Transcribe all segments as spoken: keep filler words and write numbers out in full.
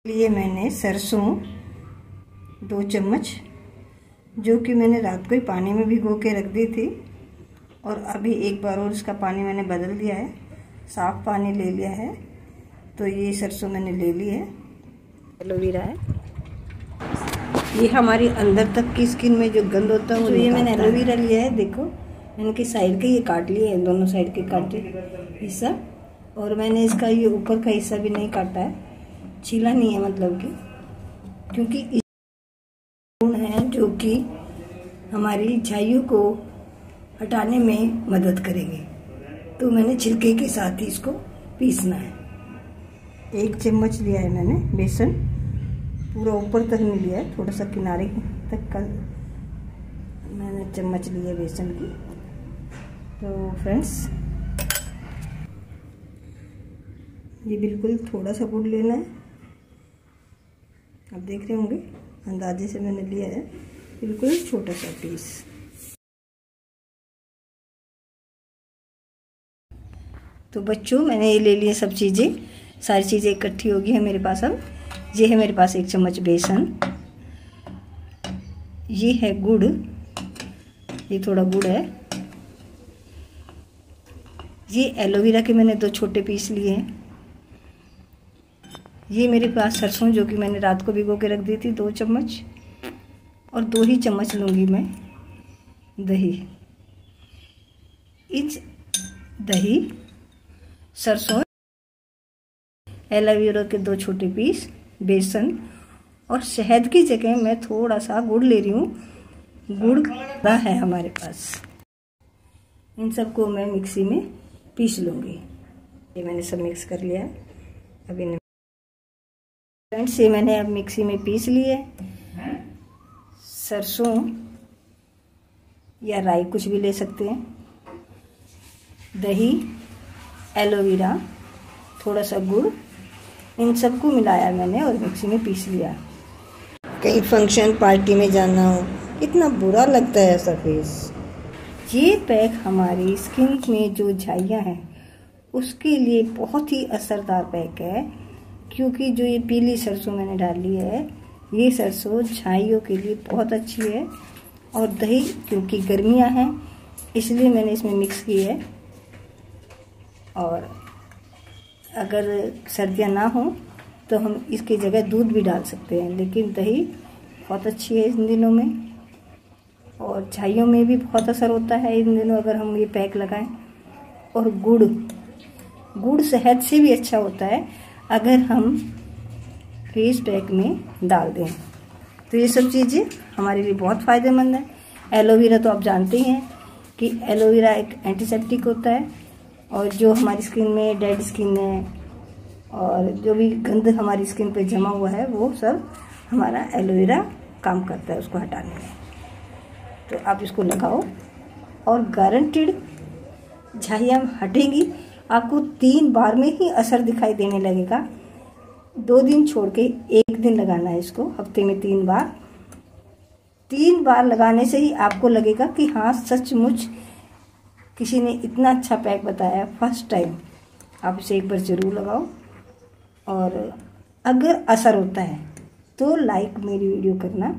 लिए मैंने सरसों दो चम्मच, जो कि मैंने रात को ही पानी में भिगो के रख दी थी, और अभी एक बार और इसका पानी मैंने बदल दिया है, साफ पानी ले लिया है। तो ये सरसों मैंने ले ली है। एलोवेरा है, ये हमारी अंदर तक की स्किन में जो गंद होता है वो, तो ये मैंने एलोवेरा लिया है। देखो मैंने के साइड के ये काट लिए हैं, दोनों साइड के काटे हिस्सा, और मैंने इसका ये ऊपर का हिस्सा भी नहीं काटा है, छीला नहीं है, मतलब कि क्योंकि इस गुण है जो कि हमारी झाइयों को हटाने में मदद करेंगे। तो मैंने छिलके के साथ ही इसको पीसना है। एक चम्मच लिया है मैंने बेसन, पूरा ऊपर तक नहीं लिया है, थोड़ा सा किनारे तक का मैंने चम्मच ली है बेसन की। तो फ्रेंड्स, ये बिल्कुल थोड़ा सा गुड़ लेना है। आप देख रहे होंगे अंदाजे से मैंने लिया है, बिल्कुल छोटा सा पीस। तो बच्चों, मैंने ये ले लिए सब चीज़ें, सारी चीज़ें इकट्ठी होगी है मेरे पास। अब ये है मेरे पास एक चम्मच बेसन, ये है गुड़, ये थोड़ा गुड़ है, ये एलोवेरा के मैंने दो छोटे पीस लिए हैं, ये मेरे पास सरसों जो कि मैंने रात को भिगो के रख दी थी दो चम्मच, और दो ही चम्मच लूँगी मैं दही। इस दही, सरसों, एलोवेरा के दो छोटे पीस, बेसन, और शहद की जगह मैं थोड़ा सा गुड़ ले रही हूँ। गुड़ का है हमारे पास। इन सबको मैं मिक्सी में पीस लूँगी। ये मैंने सब मिक्स कर लिया है। अब इन्हें फ्रेंड्स, ये मैंने अब मिक्सी में पीस लिए। सरसों या राई कुछ भी ले सकते हैं, दही, एलोवेरा, थोड़ा सा गुड़, इन सबको मिलाया मैंने और मिक्सी में पीस लिया। कहीं फंक्शन पार्टी में जाना हो, इतना बुरा लगता है ऐसा फेस। ये पैक हमारी स्किन में जो झाइयाँ हैं उसके लिए बहुत ही असरदार पैक है, क्योंकि जो ये पीली सरसों मैंने डाली है, ये सरसों झाइयों के लिए बहुत अच्छी है। और दही, क्योंकि गर्मियाँ हैं इसलिए मैंने इसमें मिक्स की है। और अगर सर्दियाँ ना हो तो हम इसकी जगह दूध भी डाल सकते हैं, लेकिन दही बहुत अच्छी है इन दिनों में, और झाइयों में भी बहुत असर होता है इन दिनों अगर हम ये पैक लगाएं। और गुड़ गुड़ सेहत से भी अच्छा होता है अगर हम फेस पैक में डाल दें। तो ये सब चीज़ें हमारे लिए बहुत फ़ायदेमंद है। एलोवेरा तो आप जानते ही हैं कि एलोवेरा एक एंटीसेप्टिक होता है, और जो हमारी स्किन में डेड स्किन है और जो भी गंद हमारी स्किन पे जमा हुआ है वो सब हमारा एलोवेरा काम करता है उसको हटाने में। तो आप इसको लगाओ और गारंटीड झाइयाँ हटेंगी। आपको तीन बार में ही असर दिखाई देने लगेगा। दो दिन छोड़ के एक दिन लगाना है इसको, हफ्ते में तीन बार। तीन बार लगाने से ही आपको लगेगा कि हाँ, सचमुच किसी ने इतना अच्छा पैक बताया फर्स्ट टाइम। आप इसे एक बार ज़रूर लगाओ, और अगर असर होता है तो लाइक मेरी वीडियो करना,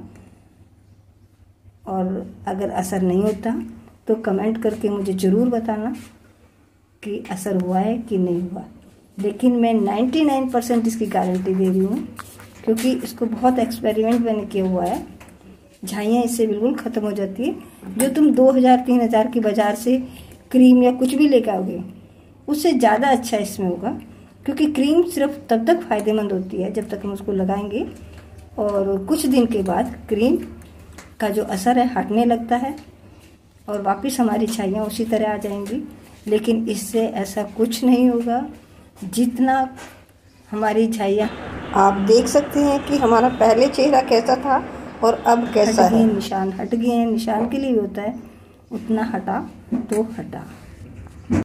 और अगर असर नहीं होता तो कमेंट करके मुझे ज़रूर बताना कि असर हुआ है कि नहीं हुआ। लेकिन मैं निन्यानवे परसेंट इसकी गारंटी दे रही हूँ, क्योंकि इसको बहुत एक्सपेरिमेंट मैंने किया हुआ है। झाइयाँ इससे बिल्कुल ख़त्म हो जाती है। जो तुम दो हज़ार तीन हज़ार की बाज़ार से क्रीम या कुछ भी लेकर आओगे उससे ज़्यादा अच्छा इसमें होगा, क्योंकि क्रीम सिर्फ तब तक फ़ायदेमंद होती है जब तक हम उसको लगाएंगे, और कुछ दिन के बाद क्रीम का जो असर है हटने लगता है और वापस हमारी झाइयाँ उसी तरह आ जाएंगी। लेकिन इससे ऐसा कुछ नहीं होगा जितना हमारी झाइयाँ। आप देख सकते हैं कि हमारा पहले चेहरा कैसा था और अब कैसा है। निशान हट गए हैं, निशान के लिए होता है, उतना हटा तो हटा।